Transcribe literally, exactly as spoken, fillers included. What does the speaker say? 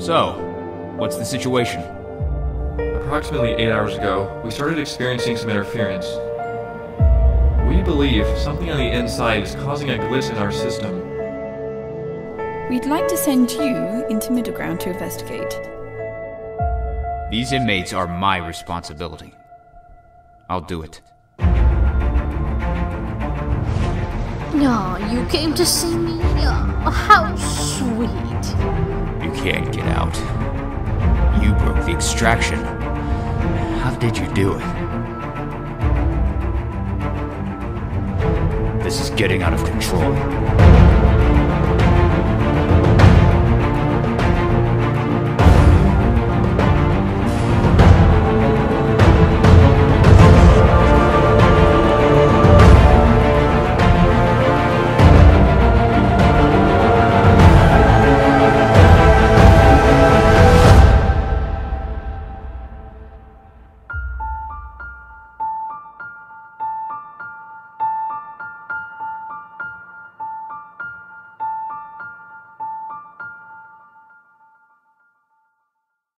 So, what's the situation? Approximately eight hours ago, we started experiencing some interference. We believe something on the inside is causing a glitch in our system. We'd like to send you into Middleground to investigate. These inmates are my responsibility. I'll do it. Oh, you came to see me? Oh, how sweet. You can't get out. You broke the extraction. How did you do it? This is getting out of control.